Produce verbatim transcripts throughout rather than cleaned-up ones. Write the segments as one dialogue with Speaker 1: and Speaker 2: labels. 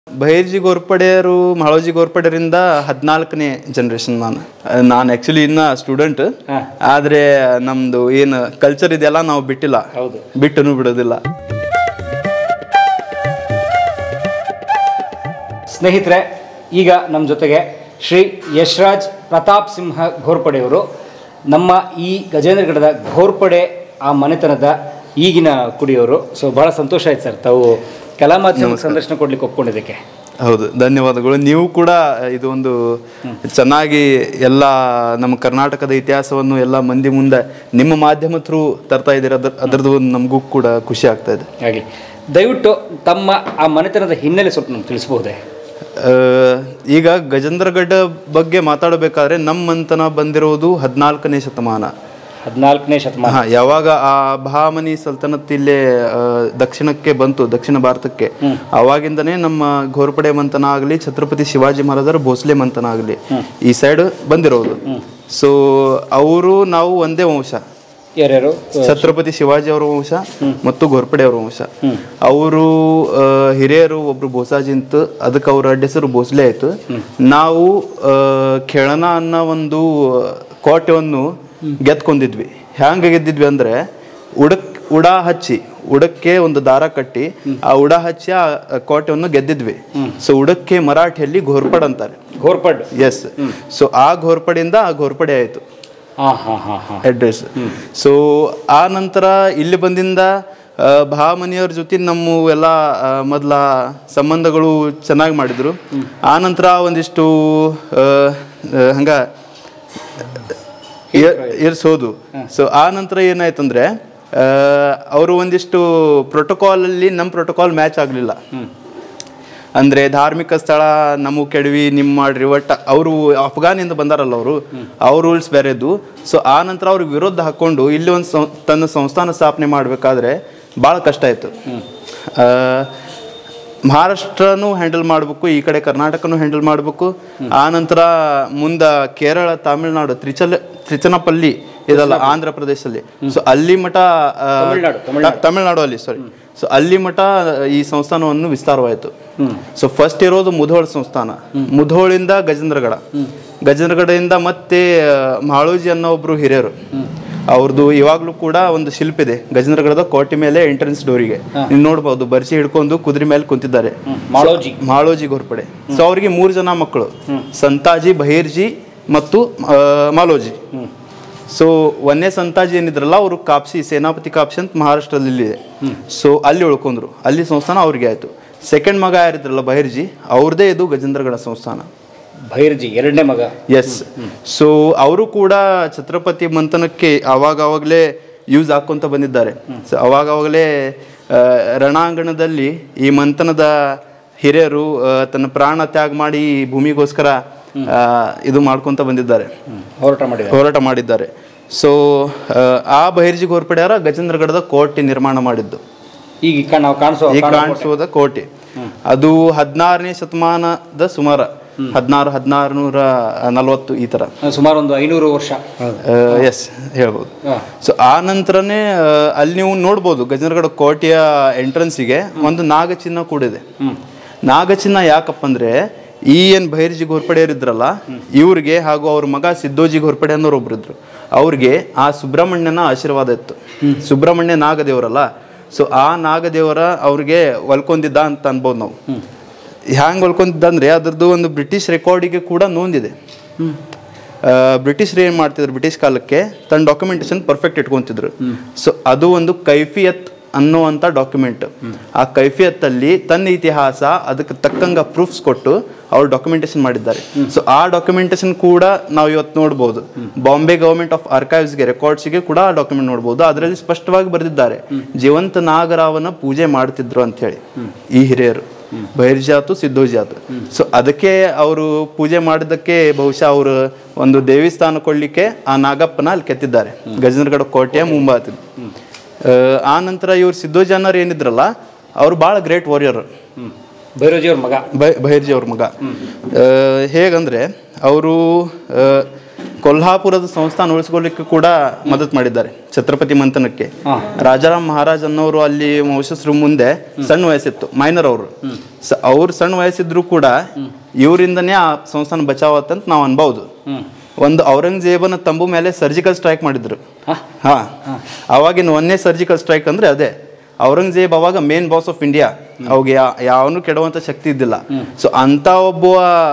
Speaker 1: ಬಹಿರ್ಜಿ ಗೋರ್ಪಡೆಯರು ಮಾಳೋಜಿ ಗೋರ್ಪಡೆಯರಿಂದ ಹದಿನಾಲ್ಕನೇ ಜನರೇಷನ್ ನಾನು ನಾನು ಆ್ಯಕ್ಚುಲಿ ಇನ್ನ ಸ್ಟೂಡೆಂಟ್. ಆದರೆ ನಮ್ಮದು ಏನು ಕಲ್ಚರ್ ಇದೆಯಲ್ಲ ನಾವು ಬಿಟ್ಟಿಲ್ಲ, ಬಿಟ್ಟನು ಬಿಡೋದಿಲ್ಲ.
Speaker 2: ಸ್ನೇಹಿತರೆ, ಈಗ ನಮ್ಮ ಜೊತೆಗೆ ಶ್ರೀ ಯಶ್ರಾಜ್ ಪ್ರತಾಪ್ ಸಿಂಹ ಘೋರ್ಪಡೆಯವರು, ನಮ್ಮ ಈ ಗಜೇಂದ್ರಗಢದ ಘೋರ್ಪಡೆ ಆ ಮನೆತನದ ಈಗಿನ ಕುಡಿಯೋರು. ಸೊ ಭಾಳ ಸಂತೋಷ ಆಯ್ತು ಸರ್, ತಾವು ಕಲಾ ಮಾಧ್ಯಮ ಸಂದರ್ಶನ ಕೊಡ್ಲಿಕ್ಕೆ ಒಪ್ಕೊಂಡಿದ್ದಕ್ಕೆ.
Speaker 1: ಹೌದು, ಧನ್ಯವಾದಗಳು. ನೀವು ಕೂಡ ಇದು ಒಂದು ಚೆನ್ನಾಗಿ ಎಲ್ಲ ನಮ್ಮ ಕರ್ನಾಟಕದ ಇತಿಹಾಸವನ್ನು ಎಲ್ಲ ಮಂದಿ ಮುಂದೆ ನಿಮ್ಮ ಮಾಧ್ಯಮ ಥ್ರೂ ತರ್ತಾ ಇದ್ದೀರ. ಅದ್ರ ಅದರದ್ದು ಒಂದು ನಮಗೂ ಕೂಡ ಖುಷಿ ಆಗ್ತಾ ಇದೆ.
Speaker 2: ಆಗಲಿ, ದಯವಿಟ್ಟು ತಮ್ಮ ಆ ಮನೆತನದ ಹಿನ್ನೆಲೆ ಸ್ವಲ್ಪ ನಮ್ಗೆ ತಿಳಿಸಬಹುದೇ?
Speaker 1: ಈಗ ಗಜೇಂದ್ರಗಢ ಬಗ್ಗೆ ಮಾತಾಡಬೇಕಾದ್ರೆ ನಮ್ಮ ಮಂತನ ಬಂದಿರೋದು ಹದಿನಾಲ್ಕನೇ ಶತಮಾನ.
Speaker 2: ಹದಿನಾಲ್ಕನೇ ಶತಮಾನ
Speaker 1: ಹಾ, ಯಾವಾಗ ಆ ಬಹಾಮನಿ ಸಲ್ತನತ್ ಇಲ್ಲೇ ದಕ್ಷಿಣಕ್ಕೆ ಬಂತು, ದಕ್ಷಿಣ ಭಾರತಕ್ಕೆ, ಅವಾಗಿಂದನೇ ನಮ್ಮ ಘೋರ್ಪಡೆ ಮಂತನ ಆಗಲಿ, ಛತ್ರಪತಿ ಶಿವಾಜಿ ಮಹಾರಾಜರ ಭೋಸ್ಲೆ ಮಂತನ ಆಗಲಿ ಈ ಸೈಡ್ ಬಂದಿರೋದು. ಸೊ ಅವರು ನಾವು ಒಂದೇ ವಂಶ,
Speaker 2: ಯಾರ್ಯಾರು?
Speaker 1: ಛತ್ರಪತಿ ಶಿವಾಜಿ ಅವರ ವಂಶ ಮತ್ತು ಘೋರ್ಪಡೆ ಅವರ ವಂಶ. ಅವರು ಹಿರಿಯರು ಒಬ್ರು ಬೋಸಾಜಿ ಅಂತ, ಅದಕ್ಕೆ ಅವ್ರ ಅಡ್ಡ ಹೆಸರು ಭೋಸ್ಲೆ ಆಯ್ತು. ನಾವು ಖೇಳನ ಅನ್ನೋ ಒಂದು ಕೋಟೆಯನ್ನು ಗೆದ್ಕೊಂಡಿದ್ವಿ. ಹ್ಯಾಂಗ ಗೆದ್ದಿದ್ವಿ ಅಂದ್ರೆ ಉಡಕ್ ಉಡಾ ಹಚ್ಚಿ, ಉಡಕ್ಕೆ ಒಂದು ದಾರ ಕಟ್ಟಿ ಆ ಉಡಾ ಹಚ್ಚಿ ಆ ಕೋಟೆಯನ್ನು ಗೆದ್ದಿದ್ವಿ. ಸೊ ಉಡಕ್ಕೆ ಮರಾಠಿಯಲ್ಲಿ ಘೋರ್ಪಡ್ ಅಂತಾರೆ.
Speaker 2: ಘೋರ್ಪಡ್,
Speaker 1: ಎಸ್. ಸೊ ಆ ಘೋರ್ಪಡೆಯಿಂದ ಆ ಘೋರ್ಪಡೆ ಆಯ್ತು ಅಡ್ರೆಸ್. ಸೊ ಆ ನಂತರ ಇಲ್ಲಿ ಬಂದಿಂದ ಬಹಾಮನಿಯವ್ರ ಜೊತೆ ನಮ್ಮ ಎಲ್ಲ ಮೊದಲ ಸಂಬಂಧಗಳು ಚೆನ್ನಾಗಿ ಮಾಡಿದ್ರು. ಆ ನಂತರ ಒಂದಿಷ್ಟು ಹಂಗ ಇರ್ಸೋದು. ಸೊ ಆ ನಂತರ ಏನಾಯ್ತಂದ್ರೆ ಅವರು ಒಂದಿಷ್ಟು ಪ್ರೋಟೋಕಾಲ್ ಅಲ್ಲಿ ನಮ್ಮ ಪ್ರೋಟೋಕಾಲ್ ಮ್ಯಾಚ್ ಆಗಲಿಲ್ಲ. ಅಂದ್ರೆ ಧಾರ್ಮಿಕ ಸ್ಥಳ ನಮಗ್ ಕೆಡವಿ ನಿಮ್ ಮಾಡ್ರಿ, ಒಟ್ಟ ಅವರು ಅಫ್ಘಾನಿಂದ ಬಂದಾರಲ್ಲ, ಅವರು ಅವ್ರ ರೂಲ್ಸ್ ಬೇರೆದ್ದು. ಸೊ ಆ ನಂತರ ಅವ್ರಿಗೆ ವಿರೋಧ ಹಾಕೊಂಡು ಇಲ್ಲಿ ಒಂದು ತನ್ನ ಸಂಸ್ಥಾನ ಸ್ಥಾಪನೆ ಮಾಡ್ಬೇಕಾದ್ರೆ ಭಾಳ ಕಷ್ಟ ಆಯ್ತು. ಮಹಾರಾಷ್ಟ್ರನೂ ಹ್ಯಾಂಡಲ್ ಮಾಡಬೇಕು, ಈ ಕಡೆ ಕರ್ನಾಟಕನೂ ಹ್ಯಾಂಡಲ್ ಮಾಡಬೇಕು. ಆ ನಂತರ ಮುಂದ ಕೇರಳ, ತಮಿಳ್ನಾಡು, ತ್ರಿಚಲ ತ್ರಿಚನಪಲ್ಲಿ ಇದಲ್ಲ ಆಂಧ್ರ ಪ್ರದೇಶದಲ್ಲಿ. ಸೊ ಅಲ್ಲಿ ಮಠ ತಮಿಳ್ನಾಡು ಅಲ್ಲಿ ಸಾರಿ ಸೊ ಅಲ್ಲಿ ಮಠ ಈ ಸಂಸ್ಥಾನವನ್ನು ವಿಸ್ತಾರವಾಯಿತು. ಸೊ ಫಸ್ಟ್ ಇರೋದು ಮುಧೋಳ ಸಂಸ್ಥಾನ, ಮುಧೋಳಿಂದ ಗಜೇಂದ್ರಗಢ, ಗಜೇಂದ್ರಗಢದಿಂದ ಮತ್ತೆ ಮಾಳೋಜಿ ಅನ್ನೋ ಒಬ್ರು ಹಿರಿಯರು, ಅವ್ರದ್ದು ಇವಾಗ್ಲೂ ಕೂಡ ಒಂದು ಶಿಲ್ಪ ಇದೆ ಗಜೇಂದ್ರಗಢದ ಕೋಟೆ ಮೇಲೆ ಎಂಟ್ರೆನ್ಸ್ ಡೋರಿಗೆ. ನೀವು ನೋಡ್ಬಹುದು, ಬರ್ಸಿ ಹಿಡ್ಕೊಂಡು ಕುದುರೆ ಮೇಲೆ ಕುಂತಿದ್ದಾರೆ,
Speaker 2: ಮಾಳೋಜಿ
Speaker 1: ಮಾಳೋಜಿ ಘೋರ್ಪಡೆ. ಸೊ ಅವ್ರಿಗೆ ಮೂರು ಜನ ಮಕ್ಕಳು, ಸಂತಾಜಿ, ಬಹಿರ್ಜಿ ಮತ್ತು ಮಾಲೋಜಿ. ಸೊ ಒಂದೇ ಸಂತಾಜಿ ಏನಿದ್ರಲ್ಲ ಅವರು ಕಾಪ್ಸಿ, ಸೇನಾಪತಿ ಕಾಪ್ಸಿ ಅಂತ ಮಹಾರಾಷ್ಟ್ರದಲ್ಲಿ ಇದೆ. ಸೊ ಅಲ್ಲಿ ಉಳ್ಕೊಂಡ್ರು, ಅಲ್ಲಿ ಸಂಸ್ಥಾನ ಅವ್ರಿಗೆ ಆಯ್ತು. ಸೆಕೆಂಡ್ ಮಗ ಯಾರಿದ್ರಲ್ಲ ಬಹಿರ್ಜಿ, ಅವ್ರದೇ ಇದು ಗಜೇಂದ್ರಗಢ ಸಂಸ್ಥಾನ.
Speaker 2: ಬಹಿರ್ಜಿ ಎರಡನೇ ಮಗ.
Speaker 1: ಎಸ್. ಸೊ ಅವರು ಕೂಡ ಛತ್ರಪತಿ ಮಂಥನಕ್ಕೆ ಅವಾಗ ಅವಾಗಲೇ ಯೂಸ್ ಹಾಕೊಂತ ಬಂದಿದ್ದಾರೆ. ಸೊ ಅವಾಗ ಅವಾಗಲೇ ರಣಾಂಗಣದಲ್ಲಿ ಈ ಮಂಥನದ ಹಿರಿಯರು ತನ್ನ ಪ್ರಾಣ ತ್ಯಾಗ ಮಾಡಿ ಭೂಮಿಗೋಸ್ಕರ ಇದು ಮಾಡ್ಕೊಂತ ಬಂದಿದ್ದಾರೆ,
Speaker 2: ಹೋರಾಟ ಮಾಡಿ
Speaker 1: ಹೋರಾಟ ಮಾಡಿದ್ದಾರೆ. ಸೊ ಆ ಬಹಿರ್ಜಿ ಘೋರ್ಪಡೆಯವರ ಗಜೇಂದ್ರಗಢದ ಕೋಟೆ ನಿರ್ಮಾಣ ಮಾಡಿದ್ದು,
Speaker 2: ಈಗ ನಾವು ಕಾಣಿಸೋ
Speaker 1: ಈಗ ಕಾಣಿಸೋದ ಕೋಟೆ. ಅದು ಹದಿನಾರನೇ ಶತಮಾನದ ಸುಮಾರು, ಹದಿನಾರು ಹದಿನಾರು ನೂರ ನಲ್ವತ್ತು ಈ ತರ,
Speaker 2: ಸುಮಾರು ಒಂದು ಐನೂರು ವರ್ಷ.
Speaker 1: ಎಸ್ ಹೇಳ್ಬೋದು. ಸೊ ಆ ನಂತರನೇ ಅಲ್ಲಿ ನೀವು ನೋಡ್ಬೋದು ಗಜೇಂದ್ರಗಢ ಕೋಟೆಯ ಎಂಟ್ರೆನ್ಸಿಗೆ ಒಂದು ನಾಗಚಿಹ್ನ ಕೂಡ ಇದೆ. ನಾಗಚಿಹ್ನ ಯಾಕಪ್ಪ ಅಂದ್ರೆ ಈ ಏನ್ ಬಹಿರ್ಜಿ ಘೋರ್ಪಡೆಯವರಿದ್ರಲ್ಲ ಇವ್ರಿಗೆ ಹಾಗೂ ಅವ್ರ ಮಗ ಸಿದ್ದೋಜಿ ಘೋರ್ಪಡೆ ಅನ್ನೋರು ಒಬ್ರು ಇದ್ರು, ಅವ್ರಿಗೆ ಆ ಸುಬ್ರಹ್ಮಣ್ಯನ ಆಶೀರ್ವಾದ ಇತ್ತು. ಸುಬ್ರಹ್ಮಣ್ಯ ನಾಗದೇವರಲ್ಲ, ಸೊ ಆ ನಾಗದೇವರ ಅವ್ರಿಗೆ ಒಲ್ಕೊಂಡಿದ್ದ ಅಂತ ಅನ್ಬೋದು ನಾವು. ಹ್ಯಾಂಗ್ ಹೊಲ್ಕೊಂತಿದ್ದ ಅಂದ್ರೆ ಅದ್ರದ್ದು ಒಂದು ಬ್ರಿಟಿಷ್ ರೆಕಾರ್ಡಿಗೆ ಕೂಡ ನೋಂದಿದೆ. ಬ್ರಿಟಿಷರು ಏನ್ ಮಾಡ್ತಿದ್ರು, ಬ್ರಿಟಿಷ್ ಕಾಲಕ್ಕೆ ತನ್ನ ಡಾಕ್ಯುಮೆಂಟೇಶನ್ ಪರ್ಫೆಕ್ಟ್ ಇಟ್ಕೊಂತಿದ್ರು. ಸೊ ಅದು ಒಂದು ಕೈಫಿಯತ್ ಅನ್ನುವಂಥ ಡಾಕ್ಯುಮೆಂಟ್. ಆ ಕೈಫಿಯತ್ ಅಲ್ಲಿ ತನ್ನ ಇತಿಹಾಸ ಅದಕ್ಕೆ ತಕ್ಕಂಗ ಪ್ರೂಫ್ಸ್ ಕೊಟ್ಟು ಅವ್ರು ಡಾಕ್ಯುಮೆಂಟೇಶನ್ ಮಾಡಿದ್ದಾರೆ. ಸೊ ಆ ಡಾಕ್ಯುಮೆಂಟೇಶನ್ ಕೂಡ ನಾವು ಇವತ್ತು ನೋಡ್ಬೋದು. ಬಾಂಬೆ ಗವರ್ಮೆಂಟ್ ಆಫ್ ಆರ್ಕೈವ್ಸ್ಗೆ ರೆಕಾರ್ಡ್ಸ್ಗೆ ಕೂಡ ಆ ಡಾಕ್ಯುಮೆಂಟ್ ನೋಡ್ಬೋದು. ಅದರಲ್ಲಿ ಸ್ಪಷ್ಟವಾಗಿ ಬರೆದಿದ್ದಾರೆ ಜೀವಂತ ನಾಗರಾವನ ಪೂಜೆ ಮಾಡ್ತಿದ್ರು ಅಂತ ಹೇಳಿ ಈ ಹಿರಿಯರು, ಬಹಿರ್ಜಿ ಆತು ಸಿದ್ದೋಜಿ ಆತು. ಸೊ ಅದಕ್ಕೆ ಅವರು ಪೂಜೆ ಮಾಡಿದ್ದಕ್ಕೆ ಬಹುಶಃ ಅವರು ಒಂದು ದೇವಸ್ಥಾನ ಕೊಡ್ಲಿಕ್ಕೆ ಆ ನಾಗಪ್ಪನ ಅಲ್ಲಿ ಕೆತ್ತಿದ್ದಾರೆ ಗಜೇಂದ್ರಗಢ ಕೋಟೆಯ ಮುಂಭಾಗದಲ್ಲಿ. ಆ ನಂತರ ಇವ್ರು ಸಿದ್ದೋಜಿ ಅನ್ನೋರು ಏನಿದ್ರಲ್ಲ ಅವ್ರು ಭಾಳ ಗ್ರೇಟ್ ವಾರಿಯರ್.
Speaker 2: ಬಹಿರ್ಜಿ ಅವ್ರ ಮಗ
Speaker 1: ಬಹಿರ್ಜಿ ಅವ್ರ ಮಗ ಹೇಗಂದ್ರೆ ಅವರು ಕೊಲ್ಹಾಪುರದ ಸಂಸ್ಥಾನ ಉಳಿಸ್ಕೊಳ್ಳಿಕ್ಕೆ ಕೂಡ ಮದತ್ ಮಾಡಿದ್ದಾರೆ. ಛತ್ರಪತಿ ಮಂಥನಕ್ಕೆ. ರಾಜಾರಾಮ್ ಮಹಾರಾಜ್ ಅನ್ನೋರು ಅಲ್ಲಿ ವಂಶಸ್ಥರು ಮುಂದೆ ಸಣ್ಣ ವಯಸ್ಸಿತ್ತು, ಮೈನರ್ ಅವರು. ಅವ್ರು ಸಣ್ಣ ವಯಸ್ಸಿದ್ರು ಕೂಡ ಇವರಿಂದನೇ ಆ ಸಂಸ್ಥಾನ ಬಚಾವತ್ತಂತ ನಾವು ಅನ್ಬಹುದು. ಒಂದು ಔರಂಗಜೇಬನ ತಂಬು ಮೇಲೆ ಸರ್ಜಿಕಲ್ ಸ್ಟ್ರೈಕ್ ಮಾಡಿದ್ರು. ಹಾ, ಅವಾಗಿನ ಒಂದೇ ಸರ್ಜಿಕಲ್ ಸ್ಟ್ರೈಕ್ ಅಂದ್ರೆ ಅದೇ. ಔರಂಗಜೇಬ್ ಅವಾಗ ಮೇನ್ ಬಾಸ್ ಆಫ್ ಇಂಡಿಯಾ, ಅವಾಗ ಯಾವನು ಕೆಡುವಂತ ಶಕ್ತಿ ಇದ್ದಿಲ್ಲ. ಸೊ ಅಂತ ಒಬ್ಬ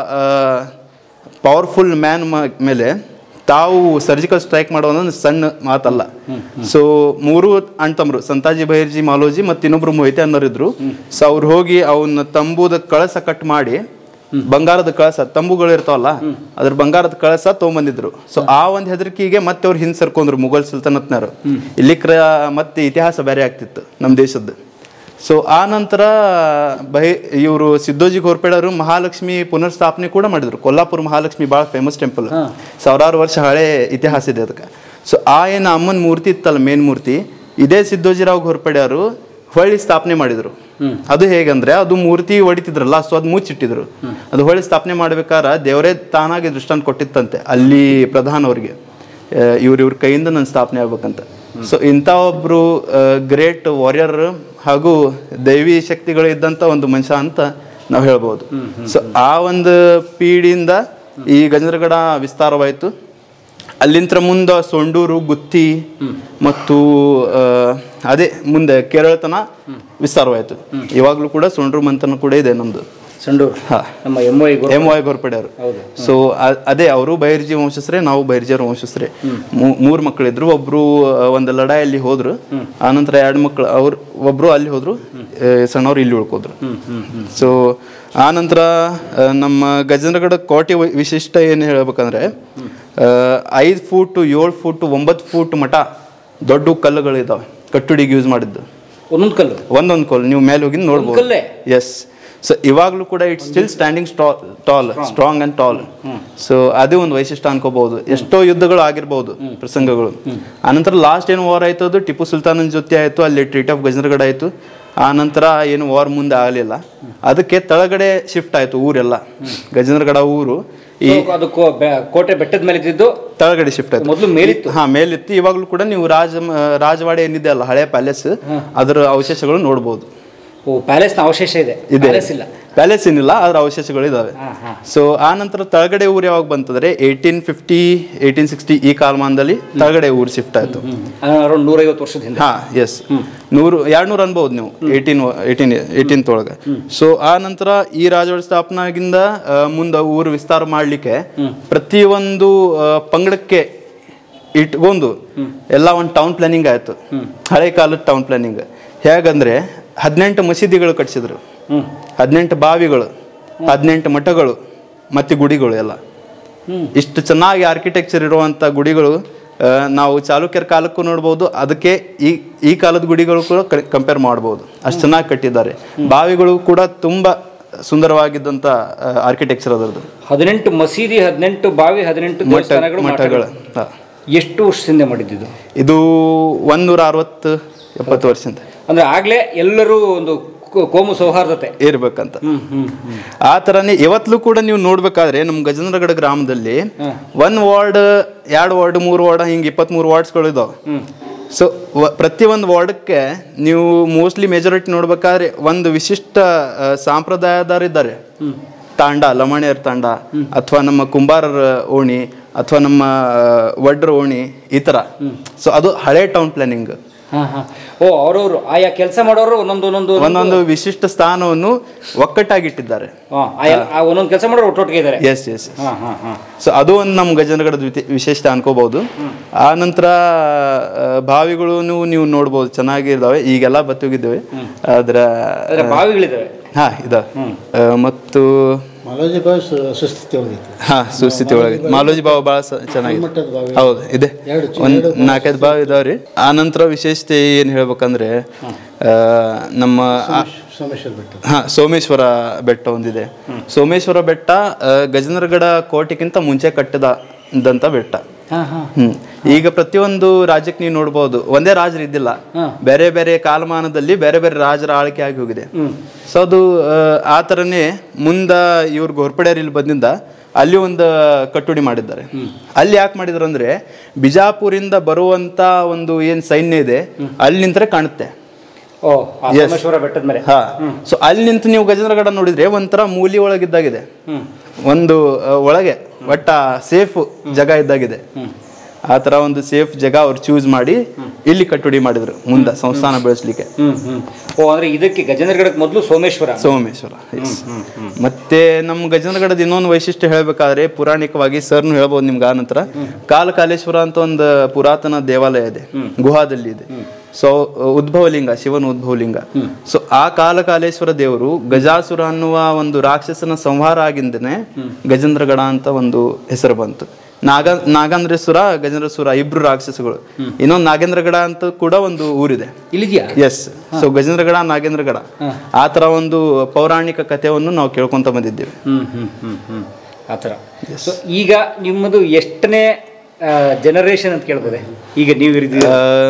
Speaker 1: ಪವರ್ಫುಲ್ ಮ್ಯಾನ್ ಮೇಲೆ ತಾವು ಸರ್ಜಿಕಲ್ ಸ್ಟ್ರೈಕ್ ಮಾಡೋದು ಸಣ್ಣ ಮಾತಲ್ಲ. ಸೊ ಮೂರು ಅಣ್ತಮ್ರು, ಸಂತಾಜಿ, ಬಹಿರ್ಜಿ, ಮಾಲೋಜಿ ಮತ್ತು ಇನ್ನೊಬ್ರು ಮೊಹಿತೆ ಅನ್ನೋರಿದ್ರು. ಸೊ ಅವ್ರು ಹೋಗಿ ಅವನ್ನ ತಂಬುದ ಕಳಸ ಕಟ್ ಮಾಡಿ, ಬಂಗಾರದ ಕಳಸ, ತಂಬುಗಳು ಇರ್ತಾವಲ್ಲ ಅದ್ರ ಬಂಗಾರದ ಕಳಸ ತೊಗೊಂಬಂದಿದ್ರು. ಸೊ ಆ ಒಂದು ಹೆದರಿಕೆಗೆ ಮತ್ತೆ ಅವ್ರು ಹಿಂದ್ ಸರ್ಕೊಂಡ್ರು ಮುಘಲ್ ಸುಲ್ತಾನತ್ನರು. ಇಲ್ಲಿ ಕ್ರ ಮತ್ತೆ ಇತಿಹಾಸ ಬೇರೆ ಆಗ್ತಿತ್ತು ನಮ್ಮ ದೇಶದ್ದು. ಸೊ ಆ ನಂತರ ಬಹಿ ಇವರು ಸಿದ್ದೋಜಿ ಘೋರ್ಪಡೆಯವರು ಮಹಾಲಕ್ಷ್ಮಿ ಪುನರ್ಸ್ಥಾಪನೆ ಕೂಡ ಮಾಡಿದ್ರು. ಕೊಲ್ಲಾಪುರ ಮಹಾಲಕ್ಷ್ಮಿ ಭಾಳ ಫೇಮಸ್ ಟೆಂಪಲ್, ಸಾವಿರಾರು ವರ್ಷ ಹಳೆ ಇತಿಹಾಸ ಇದೆ ಅದಕ್ಕೆ. ಸೊ ಆ ಏನು ಅಮ್ಮನ ಮೂರ್ತಿ ಇತ್ತಲ್ಲ, ಮೇನ್ ಮೂರ್ತಿ, ಇದೇ ಸಿದ್ದೋಜಿರಾವ್ ಘೋರ್ಪಡೆಯವರು ಹೊಳ್ಳಿ ಸ್ಥಾಪನೆ ಮಾಡಿದ್ರು. ಅದು ಹೇಗಂದ್ರೆ, ಅದು ಮೂರ್ತಿ ಹೊಡಿತಿದ್ರಲ್ಲ, ಸೊ ಅದು ಮುಚ್ಚಿಟ್ಟಿದ್ರು. ಅದು ಹೊಳ್ಳಿ ಸ್ಥಾಪನೆ ಮಾಡ್ಬೇಕಾದ್ರೆ ದೇವರೇ ತಾನಾಗಿ ದೃಷ್ಟಾಂತ ಕೊಟ್ಟಿತ್ತಂತೆ ಅಲ್ಲಿ ಪ್ರಧಾನವ್ರಿಗೆ, ಇವ್ರ ಇವ್ರ ಕೈಯಿಂದ ನಾನು ಸ್ಥಾಪನೆ ಆಗ್ಬೇಕಂತ. ಸೊ ಇಂಥ ಒಬ್ರು ಗ್ರೇಟ್ ವಾರಿಯರ್ ಹಾಗೂ ದೈವಿ ಶಕ್ತಿಗಳು ಇದ್ದಂಥ ಒಂದು ಮನುಷ್ಯ ಅಂತ ನಾವು ಹೇಳ್ಬೋದು. ಸೊ ಆ ಒಂದು ಪೀಳಿಯಿಂದ ಈ ಗಜೇಂದ್ರಗಡ ವಿಸ್ತಾರವಾಯಿತು. ಅಲ್ಲಿಂದ ಮುಂದೆ ಸೊಂಡೂರು, ಗುತ್ತಿ ಮತ್ತು ಅದೇ ಮುಂದೆ ಕೇರಳ ತನ ವಿಸ್ತಾರವಾಯಿತು. ಇವಾಗಲೂ ಕೂಡ ಸೊಂಡೂರು ಮಂಥನ ಕೂಡ ಇದೆ ನಮ್ದು.
Speaker 2: ಸಂಡೂರು
Speaker 1: ಹಾ,
Speaker 2: ನಮ್ಮ ಎಂ ವೈ
Speaker 1: ಎಂ ವೈ ಘೋರ್ಪಡೆಯವರು. ಸೊ ಅದೇ ಅವರು ಬೈರ್ಜಿ ವಂಶಸ್ಥರೇ, ನಾವು ಬೈರ್ಜಿಯವ್ರ ವಂಶಸ್ಥರೇ. ಮೂರು ಮಕ್ಕಳಿದ್ರು. ಒಬ್ರು ಒಂದು ಲಡಾಯಲ್ಲಿ ಹೋದ್ರು, ಆನಂತರ ಎರಡು ಮಕ್ಕಳು ಅವ್ರು ಒಬ್ರು ಅಲ್ಲಿ ಹೋದ್ರು, ಸಣ್ಣವ್ರು ಇಲ್ಲಿ ಉಳ್ಕೋದ್ರು. ಸೊ ಆನಂತರ ನಮ್ಮ ಗಜೇಂದ್ರಗಡ ಕೋಟೆ ವಿಶಿಷ್ಟ ಏನು ಹೇಳ್ಬೇಕಂದ್ರೆ, ಐದು ಫೂಟು ಏಳು ಫೂಟು ಒಂಬತ್ತು ಫೂಟ್ ಮಠ ದೊಡ್ಡ ಕಲ್ಲುಗಳಿದಾವೆ, ಕಟ್ಟುಡಿಗೆ ಯೂಸ್ ಮಾಡಿದ್ದು.
Speaker 2: ಒಂದೊಂದು ಕಲ್ಲು
Speaker 1: ಒಂದೊಂದು ಕಲ್ಲು ನೀವು ಮೇಲೆ ಹೋಗಿ ನೋಡ್ಬೋದು. ಎಸ್. ಸೊ ಇವಾಗಲೂ ಕೂಡ it's still standing tall, strong and tall. So ಅದೇ ಒಂದು ವೈಶಿಷ್ಟ್ಯ ಅನ್ಕೋಬಹುದು. ಎಷ್ಟೋ ಯುದ್ಧಗಳು ಆಗಿರ್ಬೋದು, ಪ್ರಸಂಗಗಳು. ಆನಂತರ ಲಾಸ್ಟ್ ಏನು ವಾರ್ ಆಯ್ತು, ಅದು ಟಿಪ್ಪು ಸುಲ್ತಾನನ ಜೊತೆ ಆಯ್ತು, ಅಲ್ಲಿ ಟ್ರೀಟಿ ಆಫ್ ಗಜೇಂದ್ರಗಡ ಆಯ್ತು. ಆ ನಂತರ ಏನು ವಾರ್ ಮುಂದೆ ಆಗಲಿಲ್ಲ, ಅದಕ್ಕೆ ತಳಗಡೆ ಶಿಫ್ಟ್ ಆಯ್ತು ಊರೆಲ್ಲ. ಗಜೇಂದ್ರಗಡ ಊರು ಈ
Speaker 2: ಕೋಟೆ ಬೆಟ್ಟದ ಮೇಲೆ ಇದ್ದಿದ್ದು
Speaker 1: ತಳಗಡೆ ಶಿಫ್ಟ್ ಆಯ್ತು. ಮೊದಲು ಮೇಲಿತ್ತು. ಹಾ, ಮೇಲಿತ್ತು. ಇವಾಗಲೂ ಕೂಡ ನೀವು ರಾಜ ರಾಜವಾಡೆ ಏನಿದೆ ಅಲ್ಲ, ಹಳೆ ಪ್ಯಾಲೇಸ್, ಅದರ ಅವಶೇಷಗಳು ನೋಡ್ಬೋದು.
Speaker 2: ಓ, ಪ್ಯಾಲೇಸ್ ನ ಅವಶೇಷ ಇದೆ.
Speaker 1: ಪ್ಯಾಲೇಸ್ ಇಲ್ಲ, ಪ್ಯಾಲೇಸ್ ಏನಿಲ್ಲ, ಅದ್ರ ಅವಶೇಷಗಳು ಇದಾವೆ. ಸೊ ಆ ನಂತರ ತಳಗಡೆ ಊರು ಯಾವಾಗ ಬಂತಂದ್ರೆ ಏಯ್ಟೀನ್ ಫಿಫ್ಟಿ ಏಯ್ಟೀನ್ ಸಿಕ್ಸ್ಟಿ ಈ ಕಾಲಮಾನದಲ್ಲಿ ತಳಗಡೆ ಊರು ಶಿಫ್ಟ್ ಆಯ್ತು.
Speaker 2: ನೂರೈವತ್ತು ವರ್ಷದ ಹಿಂದೆ.
Speaker 1: ಹಾ, ಎಸ್, ನೂರು ಎರಡು ನೂರು ಅನ್ಬಹುದು ನೀವು ಏಯ್ಟೀನ್ ಏಯ್ಟೀನ್ ಏಯ್ಟೀನ್ ತೊಳಗೆ. ಸೊ ಆ ನಂತರ ಈ ರಾಜವಾಡ ಸ್ಥಾಪನಾಗಿಂದ ಮುಂದೆ ಊರು ವಿಸ್ತಾರ ಮಾಡ್ಲಿಕ್ಕೆ ಪ್ರತಿಯೊಂದು ಪಂಗಡಕ್ಕೆ ಇಟ್ಕೊಂಡು ಎಲ್ಲ ಒಂದು ಟೌನ್ ಪ್ಲಾನಿಂಗ್ ಆಯ್ತು. ಹಳೆ ಕಾಲದ ಟೌನ್ ಪ್ಲಾನಿಂಗ್ ಹೇಗಂದ್ರೆ, ಹದಿನೆಂಟು ಮಸೀದಿಗಳು ಕಟ್ಸಿದ್ರು, ಹದಿನೆಂಟು ಬಾವಿಗಳು, ಹದಿನೆಂಟು ಮಠಗಳು ಮತ್ತೆ ಗುಡಿಗಳು ಎಲ್ಲ. ಇಷ್ಟು ಚೆನ್ನಾಗಿ ಆರ್ಕಿಟೆಕ್ಚರ್ ಇರುವಂತ ಗುಡಿಗಳು ನಾವು ಚಾಲುಕ್ಯರ ಕಾಲಕ್ಕೂ ನೋಡ್ಬೋದು, ಅದಕ್ಕೆ ಈ ಈ ಕಾಲದ ಗುಡಿಗಳು ಕೂಡ ಕಂಪೇರ್ ಮಾಡ್ಬೋದು. ಅಷ್ಟು ಚೆನ್ನಾಗಿ ಕಟ್ಟಿದ್ದಾರೆ. ಬಾವಿಗಳು ಕೂಡ ತುಂಬಾ ಸುಂದರವಾಗಿದ್ದಂತ ಆರ್ಕಿಟೆಕ್ಚರ್ ಅದರದ್ದು.
Speaker 2: ಹದಿನೆಂಟು ಮಸೀದಿ, ಹದಿನೆಂಟು ಬಾವಿ, ಹದಿನೆಂಟು
Speaker 1: ಮಠಗಳು.
Speaker 2: ಎಷ್ಟು ವರ್ಷದಿಂದ ಮಾಡಿದ್ದು
Speaker 1: ಇದು ಒಂದೂರ ಅರವತ್ತು ಎಪ್ಪತ್ತು ವರ್ಷದಿಂದ.
Speaker 2: ಅಂದ್ರೆ ಆಗ್ಲೇ ಎಲ್ಲರೂ ಒಂದು ಕೋಮು ಸೌಹಾರ್ದತೆ
Speaker 1: ಇರ್ಬೇಕಂತ. ಆ ತರನೇ ಇವತ್ಲೂ ಕೂಡ ನೀವು ನೋಡ್ಬೇಕಾದ್ರೆ ನಮ್ಮ ಗಜೇಂದ್ರಗಡ ಗ್ರಾಮದಲ್ಲಿ ಒಂದ್ ವಾರ್ಡ್, ಎರಡು ವಾರ್ಡ್, ಮೂರು ವಾರ್ಡ್, ಹಿಂಗೆ ಇಪ್ಪತ್ತ್ ಮೂರು ವಾರ್ಡ್ಸ್ಗಳು ಇದಾವೆ. ಸೊ ಪ್ರತಿ ಒಂದು ವಾರ್ಡಕ್ಕೆ ನೀವು ಮೋಸ್ಟ್ಲಿ ಮೆಜಾರಿಟಿ ನೋಡ್ಬೇಕಾದ್ರೆ ಒಂದು ವಿಶಿಷ್ಟ ಸಂಪ್ರದಾಯದವರಿದ್ದಾರೆ. ತಾಂಡ, ಲಮಾಣಿಯರ್ ತಾಂಡ, ಅಥವಾ ನಮ್ಮ ಕುಂಬಾರರ ಓಣಿ, ಅಥವಾ ನಮ್ಮ ವಡ್ರ ಓಣಿ, ಈ ತರ. ಸೊ ಅದು ಹಳೆ ಟೌನ್ ಪ್ಲಾನಿಂಗ್.
Speaker 2: ಓ, ಅವರವರು ಆಯಾ ಕೆಲಸ ಮಾಡೋರು ಒಂದೊಂದು ಒಂದೊಂದು
Speaker 1: ಒಂದೊಂದು ವಿಶಿಷ್ಟ ಸ್ಥಾನವನ್ನು ಒಕ್ಕಟ್ಟಾಗಿಟ್ಟಿದ್ದಾರೆ.
Speaker 2: ಒಂದೊಂದು ಕೆಲಸ ಮಾಡೋರು ಒಟ್ಟೊಟ್ಟಿಗೆ ಇದ್ದಾರೆ.
Speaker 1: ಎಸ್ ಎಸ್ ಸೊ ಅದು ಒಂದು ನಮ್ಮ ಗಜೇಂದ್ರಗಡದ ವಿಶೇಷ ಅನ್ಕೋಬಹುದು. ಆ ನಂತರ ಬಾವಿಗಳು ನೀವು ನೋಡ್ಬೋದು, ಚೆನ್ನಾಗಿದ್ದಾವೆ. ಈಗೆಲ್ಲ ಬತ್ತೋಗಿದ್ದಾವೆ, ಅದ್ರ
Speaker 2: ಬಾವಿಗಳಿದ್ದಾವೆ.
Speaker 1: ಹಾ, ಇದಾವೆ. ಮತ್ತು
Speaker 3: ಮಾಲೋಜಿ ಬಾವಿ ಸುಸ್ಥಿತಿ ಒಳಗೈತಿ.
Speaker 1: ಹಾ, ಸುಸ್ಥಿತಿ ಒಳಗೈತಿ. ಮಾಲೋಜಿ ಬಾವಿ ಭಾಳ ಚೆನ್ನಾಗಿದೆ. ಹೌದು, ಇದೆ. ಒಂದ್ ನಾಲ್ಕೈದು ಬಾವಿ ಇದಾವ್ರಿ. ಆ ನಂತರ ವಿಶೇಷತೆ ಏನ್ ಹೇಳ್ಬೇಕಂದ್ರೆ, ನಮ್ಮ ಹಾ ಸೋಮೇಶ್ವರ ಬೆಟ್ಟ ಒಂದಿದೆ. ಸೋಮೇಶ್ವರ ಬೆಟ್ಟ ಗಜೇಂದ್ರಗಡ ಕೋಟೆಗಿಂತ ಮುಂಚೆ ಕಟ್ಟಿದಂತ ಬೆಟ್ಟ.
Speaker 2: ಹಾ ಹಾ
Speaker 1: ಹ್ಮ್ ಈಗ ಪ್ರತಿಯೊಂದು ರಾಜ್ಯಕ್ಕೆ ನೀವು ನೋಡ್ಬೋದು ಒಂದೇ ರಾಜರು ಇದ್ದಿಲ್ಲ, ಬೇರೆ ಬೇರೆ ಕಾಲಮಾನದಲ್ಲಿ ಬೇರೆ ಬೇರೆ ರಾಜರ ಆಳ್ಕೆ ಆಗಿ ಹೋಗಿದೆ. ಸೊ ಅದು ಆ ಥರನೇ ಮುಂದ ಇವ್ರು ಘೋರ್ಪಡೆಯರ್ ಇಲ್ಲಿ ಬಂದಿಂದ ಅಲ್ಲಿ ಒಂದು ಕಟ್ಟುಡಿ ಮಾಡಿದ್ದಾರೆ. ಅಲ್ಲಿ ಯಾಕೆ ಮಾಡಿದ್ರು ಅಂದ್ರೆ ಬಿಜಾಪುರಿಂದ ಬರುವಂತ ಒಂದು ಏನ್ ಸೈನ್ಯ ಇದೆ ಅಲ್ಲಿ ನಿಂತರೆ ಕಾಣುತ್ತೆ.
Speaker 2: ಓ ಸೋಮೇಶ್ವರ ಬೆಟ್ಟದ ಮೇಲೆ.
Speaker 1: ಹಾ, ಸೊ ಅಲ್ಲಿ ನಿಂತು ನೀವು ಗಜೇಂದ್ರಗಡ ನೋಡಿದ್ರೆ ಒಂಥರ ಮೂಲಿ ಒಳಗಿದ್ದಾಗಿದೆ, ಒಂದು ಒಳಗೆ ಒಟ್ಟ ಸೇಫ್ ಜಾಗ ಇದ್ದಾಗಿದೆ. ಆ ತರ ಒಂದು ಸೇಫ್ ಜಾಗ ಅವ್ರು ಚೂಸ್ ಮಾಡಿ ಇಲ್ಲಿ ಕಟ್ಟುಡಿ ಮಾಡಿದ್ರು ಮುಂದೆ ಸಂಸ್ಥಾನ ಬೆಳೆಸ್ಲಿಕ್ಕೆ.
Speaker 2: ಓ ಅಂದ್ರೆ ಇದಕ್ಕೆ ಗಜೇಂದ್ರಗಡಕ್ಕೆ ಮೊದಲು ಸೋಮೇಶ್ವರ
Speaker 1: ಸೋಮೇಶ್ವರ ಮತ್ತೆ ನಮ್ಮ ಗಜೇಂದ್ರಗಡದ ಇನ್ನೊಂದು ವೈಶಿಷ್ಟ್ಯ ಹೇಳ್ಬೇಕಾದ್ರೆ ಪುರಾಣಿಕವಾಗಿ ಸರ್ನು ಹೇಳ್ಬೋದು ನಿಮ್ಗೆ ಆ ನಂತರ ಕಾಲಕಾಲೇಶ್ವರ ಅಂತ ಒಂದು ಪುರಾತನ ದೇವಾಲಯ ಇದೆ, ಗುಹಾದಲ್ಲಿ ಇದೆ. ಸೊ ಉದ್ಭವಲಿಂಗ, ಶಿವನ ಉದ್ಭವಲಿಂಗ. ಸೊ ಆ ಕಾಲಕಾಲೇಶ್ವರ ದೇವರು ಗಜಾಸುರ ಅನ್ನುವ ಒಂದು ರಾಕ್ಷಸನ ಸಂಹಾರ ಆಗಿಂದನೆ ಗಜೇಂದ್ರಗಡ ಅಂತ ಒಂದು ಹೆಸರು ಬಂತು. ನಾಗ ನಾಗೇಂದ್ರೇಶ್ವರ ಗಜೇಂದ್ರಸುರ ಇಬ್ರು ರಾಕ್ಷಸಗಳು. ಇನ್ನೊಂದು ನಾಗೇಂದ್ರಗಡ ಅಂತ ಕೂಡ ಒಂದು ಊರಿದೆ
Speaker 2: ಇಲ್ಲಿದ್ಯಾ?
Speaker 1: ಎಸ್. ಸೊ ಗಜೇಂದ್ರಗಡ ನಾಗೇಂದ್ರಗಡ ಆ ತರ ಒಂದು ಪೌರಾಣಿಕ ಕಥೆಯನ್ನು ನಾವು ಕೇಳ್ಕೊಂತ ಬಂದಿದ್ದೇವೆ.
Speaker 2: ಆತರ. ಈಗ ನಿಮ್ಮದು ಎಷ್ಟನೇ ಜನರೇಷನ್ ಅಂತ ಕೇಳ್ಬೋದೆ ಈಗ ನೀವು?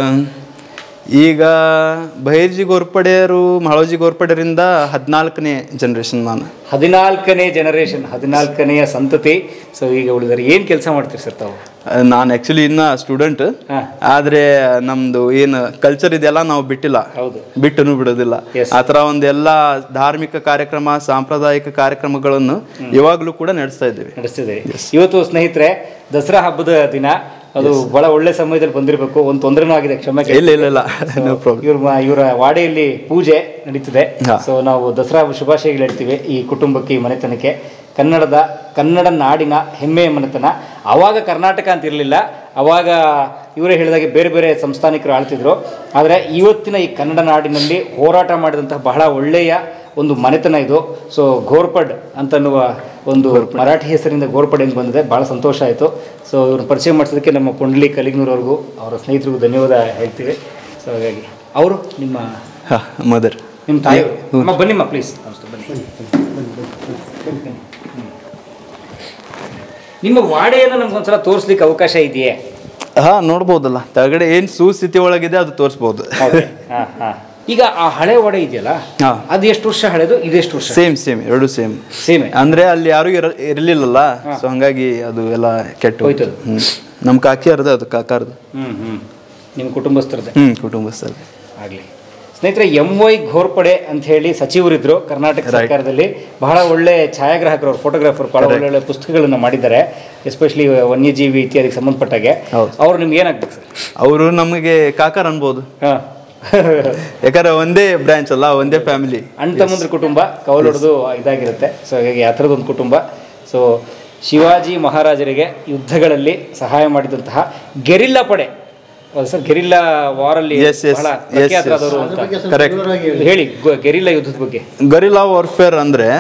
Speaker 1: ಈಗ ಬೈರ್ಜಿ ಗೋರ್ಪಡೆಯರು ಮಾಳೋಜಿ ಗೋರ್ಪಡೆಯರಿಂದ ಹದಿನಾಲ್ಕನೇ ಜನರೇಷನ್ ನಾನು.
Speaker 2: ಹದಿನಾಲ್ಕನೇ ಜನರೇಷನ್, ಹದಿನಾಲ್ಕನೆಯ ಸಂತತಿ. ಸೊ ಈಗ ಉಳಿದರೆ ಏನ್ ಕೆಲಸ ಮಾಡ್ತೀರಿ ಸರ್ ತಾವು?
Speaker 1: ನಾನು ಆಕ್ಚುಲಿ ಇನ್ನ ಸ್ಟೂಡೆಂಟ್, ಆದ್ರೆ ನಮ್ದು ಏನು ಕಲ್ಚರ್ ಇದೆಲ್ಲ ನಾವು ಬಿಟ್ಟಿಲ್ಲ, ಬಿಟ್ಟನು ಬಿಡೋದಿಲ್ಲ. ಆತರ ಒಂದೆಲ್ಲ ಧಾರ್ಮಿಕ ಕಾರ್ಯಕ್ರಮ, ಸಾಂಪ್ರದಾಯಿಕ ಕಾರ್ಯಕ್ರಮಗಳನ್ನು ಇವಾಗ್ಲೂ ಕೂಡ ನಡೆಸ್ತಾ ಇದ್ದೀವಿ
Speaker 2: ನಡೆಸ್ತಿದ್ದೀವಿ ಇವತ್ತು ಸ್ನೇಹಿತರೆ ದಸರಾ ಹಬ್ಬದ ದಿನ, ಅದು ಬಹಳ ಒಳ್ಳೆ ಸಮಯದಲ್ಲಿ ಬಂದಿರಬೇಕು. ಒಂದು ತೊಂದರೆನೂ ಆಗಿದೆ, ಕ್ಷಮೆ.
Speaker 1: ಇಲ್ಲ ಇಲ್ಲ ಇಲ್ಲ
Speaker 2: ಇವ್ರ ಇವರ ವಾಡೆಯಲ್ಲಿ ಪೂಜೆ ನಡೀತಿದೆ. ಸೊ ನಾವು ದಸರಾ ಶುಭಾಶಯಗಳು ಹೇಳ್ತೀವಿ ಈ ಕುಟುಂಬಕ್ಕೆ, ಈ ಮನೆತನಕ್ಕೆ. ಕನ್ನಡದ ಕನ್ನಡ ನಾಡಿನ ಹೆಮ್ಮೆಯ ಮನೆತನ. ಆವಾಗ ಕರ್ನಾಟಕ ಅಂತ ಇರಲಿಲ್ಲ, ಅವಾಗ ಇವರೇ ಹೇಳಿದಾಗೆ ಬೇರೆ ಬೇರೆ ಸಂಸ್ಥಾನಿಕರು ಆಳ್ತಿದ್ರು. ಆದರೆ ಇವತ್ತಿನ ಈ ಕನ್ನಡ ನಾಡಿನಲ್ಲಿ ಹೋರಾಟ ಮಾಡಿದಂತಹ ಬಹಳ ಒಳ್ಳೆಯ ಒಂದು ಮನೆತನ ಇದು. ಸೊ ಘೋರ್ಪಡ್ ಅಂತನ್ನುವ ಒಂದು ಮರಾಠಿ ಹೆಸರಿಂದ ಘೋರ್ಪಡ್ ಎಂದು ಬಂದಿದೆ, ಭಾಳ ಸಂತೋಷ ಆಯಿತು. ಸೊ ಇವ್ರನ್ನ ಪರಿಚಯ ಮಾಡಿಸೋದಕ್ಕೆ ನಮ್ಮ ಪುಂಡಲಿ ಕಲಿಗ್ನೂರವ್ರಿಗೂ ಅವರ ಸ್ನೇಹಿತರಿಗೂ ಧನ್ಯವಾದ ಹೇಳ್ತೀವಿ. ಸೊ ಹಾಗಾಗಿ ಅವರು ನಿಮ್ಮ
Speaker 1: ಮದರ್,
Speaker 2: ನಿಮ್ಮ ತಾಯಿ. ಬನ್ನಿಮ್ಮ ಪ್ಲೀಸ್, ಬನ್ನಿ. ನಿಮ್ಮ ವಾಡೆಯನ್ನು ನಮ್ಗೊಂದ್ಸಲ ತೋರಿಸ್ಲಿಕ್ಕೆ ಅವಕಾಶ ಇದೆಯೇ?
Speaker 1: ಹಾ, ನೋಡ್ಬೋದಲ್ಲ. ತೆಳಗಡೆ ಏನ್ ಸುಸ್ಥಿತಿ ಒಳಗಿದೆ ಅದು ತೋರಿಸ್ಬೋದು.
Speaker 2: ಈಗ ಆ ಹಳೆ ವಾಡೆ ಇದೆಯಲ್ಲ, ಅದು ಎಷ್ಟು ವರ್ಷ ಹಳೆದು, ಇದು ಎಷ್ಟು ವರ್ಷ?
Speaker 1: ಸೇಮ್ ಸೇಮ್ ಎರಡು ಸೇಮ್
Speaker 2: ಸೇಮ್.
Speaker 1: ಅಂದ್ರೆ ಅಲ್ಲಿ ಯಾರು ಇರ್ಲಿಲ್ಲಲ್ಲ, ಸೊ ಹಂಗಾಗಿ ಅದು ಎಲ್ಲ ಕೆಟ್ಟು ಹೋಯ್ತು. ನಮ್ ಕಾಕಿ ಅರ್ಧ, ಅದು ಕಾಕಾರ್ದು.
Speaker 2: ಹ್ಮ್ ಹ್ಮ್ ನಿಮ್ಮ ಕುಟುಂಬಸ್ಥರದ್ದು?
Speaker 1: ಹ್ಮ್ ಕುಟುಂಬಸ್ಥರದ್ದು.
Speaker 2: ಆಗ್ಲಿ. ಸ್ನೇಹಿತರೆ, ಎಂ ವೈ ಘೋರ್ಪಡೆ ಅಂತ ಹೇಳಿ ಸಚಿವರಿದ್ರು ಕರ್ನಾಟಕ ಸರ್ಕಾರದಲ್ಲಿ. ಬಹಳ ಒಳ್ಳೆ ಛಾಯಾಗ್ರಾಹಕರು, ಅವರು ಫೋಟೋಗ್ರಾಫರ್, ಬಹಳ ಒಳ್ಳೆ ಒಳ್ಳೆ ಪುಸ್ತಕಗಳನ್ನ ಮಾಡಿದ್ದಾರೆ, ಎಸ್ಪೆಷಲಿ ವನ್ಯಜೀವಿ ಇತ್ಯಾದಿಗೆ ಸಂಬಂಧಪಟ್ಟಾಗೆ. ಅವ್ರು ನಿಮ್ಗೆ ಏನಾಗ್ಬೇಕು ಸರ್?
Speaker 1: ಅವರು ನಮಗೆ ಕಾಕಾರ್ ಅನ್ಬೋದು, ಯಾಕಂದ್ರೆ ಒಂದೇ ಬ್ರಾಂಚ್ ಅಲ್ಲ, ಒಂದೇ ಫ್ಯಾಮಿಲಿ,
Speaker 2: ಅಣ್ಣ ತಮ್ಮಂದ್ರ ಕುಟುಂಬ, ಕವಲೊಡೆದು ಇದಾಗಿರುತ್ತೆ. ಸೊ ಹಾಗಾಗಿ ಆ ಥರದೊಂದು ಕುಟುಂಬ. ಸೊ ಶಿವಾಜಿ ಮಹಾರಾಜರಿಗೆ ಯುದ್ಧಗಳಲ್ಲಿ ಸಹಾಯ ಮಾಡಿದಂತಹ ಗೆರಿಲ್ಲಾ ಪಡೆ, ಸರ್ ಗೆರಿಲ್ಲಾ ವಾರಲ್ಲಿ ಬಹಳ ಪ್ರಖ್ಯಾತರಾದವರು ಅಂತ ಹೇಳಿ, ಗೆರಿಲ್ಲಾ ಯುದ್ಧದ ಬಗ್ಗೆ.
Speaker 1: ಗೆರಿಲ್ಲಾ ವಾರ್ಫೇರ್ ಅಂದ್ರೆ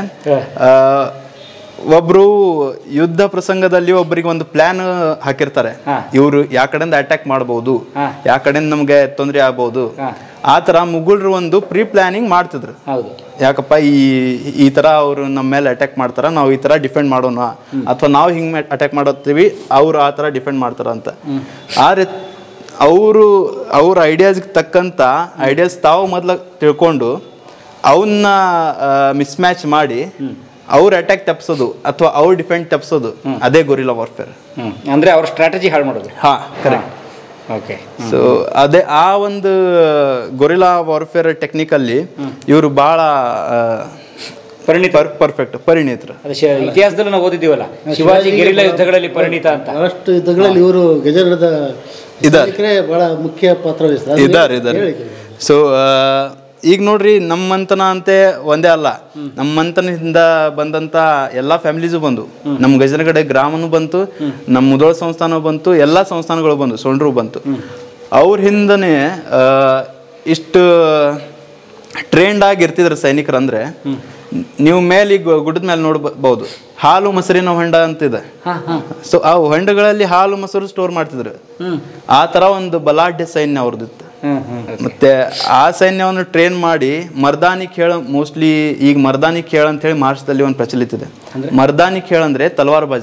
Speaker 1: ಒಬ್ರು ಯುದ್ಧ ಪ್ರಸಂಗದಲ್ಲಿ ಒಬ್ಬರಿಗೆ ಒಂದು ಪ್ಲಾನ್ ಹಾಕಿರ್ತಾರೆ, ಇವ್ರು ಯಾ ಕಡೆಯಿಂದ ಅಟ್ಯಾಕ್ ಮಾಡಬಹುದು, ಯಾ ಕಡೆಯಿಂದ ನಮ್ಗೆ ತೊಂದರೆ ಆಗ್ಬಹುದು. ಆ ತರ ಮುಗುಳ್ರು ಒಂದು ಪ್ರೀ ಪ್ಲಾನಿಂಗ್ ಮಾಡ್ತಿದ್ರು. ಯಾಕಪ್ಪ ಈ ಈ ತರ ಅವ್ರು ನಮ್ಮ ಮೇಲೆ ಅಟ್ಯಾಕ್ ಮಾಡ್ತಾರ, ನಾವು ಈ ತರ ಡಿಫೆಂಡ್ ಮಾಡೋಣ, ಅಥವಾ ನಾವು ಹಿಂಗ್ ಅಟ್ಯಾಕ್ ಮಾಡೋತೀವಿ, ಅವ್ರು ಆ ತರ ಡಿಫೆಂಡ್ ಮಾಡ್ತಾರ ಅಂತ. ಆ ರೀತಿ ಅವರು ಅವ್ರ ಐಡಿಯಾಸ್ಗೆ ತಕ್ಕಂತ ಐಡಿಯಾಸ್ ತಾವು ಮೊದ್ಲ ತಿಳ್ಕೊಂಡು ಅವನ್ನ ಮಿಸ್ ಮ್ಯಾಚ್ ಮಾಡಿ ಅವ್ರ ಅಟ್ಯಾಕ್ ತಪ್ಪಿಸೋದು ಅಥವಾ ಅವ್ರ ಡಿಫೆಂಡ್ ತಪ್ಪಿಸೋದು, ಅದೇ ಗೊರಿಲ್ಲಾ ವಾರ್ಫೇರ್.
Speaker 2: ಅಂದ್ರೆ ಅವ್ರ ಸ್ಟ್ರಾಟಜಿ ಹಾಳು ಮಾಡೋದು.
Speaker 1: ಹಾ, ಕರೆಕ್ಟ್.
Speaker 2: ಓಕೆ.
Speaker 1: ಸೊ ಅದೇ ಆ ಒಂದು ಗೊರಿಲ್ಲಾ ವಾರ್ಫೇರ್ ಟೆಕ್ನಿಕಲ್ಲಿ ಇವರು ಬಹಳ
Speaker 2: ಪರಿಣಿತ,
Speaker 1: ಪರ್ಫೆಕ್ಟ್ ಪರಿಣಿತರು.
Speaker 2: ಇತಿಹಾಸದಲ್ಲಿ ನಾವು ಓದಿದ್ದೀವಲ್ಲ, ಶಿವಾಜಿ ಗೆರಿಲ್ಲಾ ಯುದ್ಧಗಳಲ್ಲಿ ಪರಿಣಿತ ಅಂತ.
Speaker 3: ಬಹಳಷ್ಟು ಯುದ್ಧಗಳಲ್ಲಿ ಇವರು ಗಜೇಂದ್ರದ ಇದ್ದಾರೆ, ಬಹಳ ಮುಖ್ಯ ಪಾತ್ರ ವಹಿಸ್ತಾರೆ.
Speaker 1: ಇದ್ದಾರೆ ಇದ್ದಾರೆ ಸೊ ಈಗ ನೋಡ್ರಿ, ನಮ್ಮಂತನ ಅಂತೆ ಒಂದೇ ಅಲ್ಲ, ನಮ್ಮಂತನದಿಂದ ಬಂದಂತ ಎಲ್ಲಾ ಫ್ಯಾಮಿಲೀಸು ಬಂದು, ನಮ್ಮ ಗಜೇಂದ್ರಗಡ ಗ್ರಾಮನು ಬಂತು, ನಮ್ಮ ಮುದೋಳ ಸಂಸ್ಥಾನ ಬಂತು, ಎಲ್ಲಾ ಸಂಸ್ಥಾನಗಳು ಬಂದು, ಸೊಂಡ್ರು ಬಂತು. ಅವ್ರ ಹಿಂದನೇ ಇಷ್ಟು ಟ್ರೆಂಡ್ ಆಗಿರ್ತಿದ್ರು ಸೈನಿಕರು. ಅಂದ್ರೆ ನೀವು ಮೇಲೆ ಈಗ ಗುಡ್ಡದ ಮೇಲೆ ನೋಡ್ಬಹುದು, ಹಾಲು ಮೊಸರಿನ ಹೊಂಡ ಅಂತಿದೆ. ಸೊ ಆ ಹೊಂಡಗಳಲ್ಲಿ ಹಾಲು ಮೊಸರು ಸ್ಟೋರ್ ಮಾಡ್ತಿದ್ರು. ಆ ತರ ಒಂದು ಬಲಾಢ್ಯ ಸೈನ್ಯ ಅವ್ರದ್ದಿತ್ತು. ಮತ್ತೆ ಆ ಸೈನ್ಯವನ್ನು ಟ್ರೈನ್ ಮಾಡಿ ಮರ್ದಾನಿ ಖೇಳ, ಮೋಸ್ಟ್ಲಿ ಈಗ ಮರ್ದಾನಿ ಖೇಳ ಅಂತ ಹೇಳಿ ಮಹಾರಾಷ್ಟ್ರದಲ್ಲಿ ಒಂದು ಪ್ರಚಲಿತ ಇದೆ. ಮರ್ದಾನಿ ಖೇಳ ಅಂದ್ರೆ ತಲವಾರ್ ಬಾಜಿ.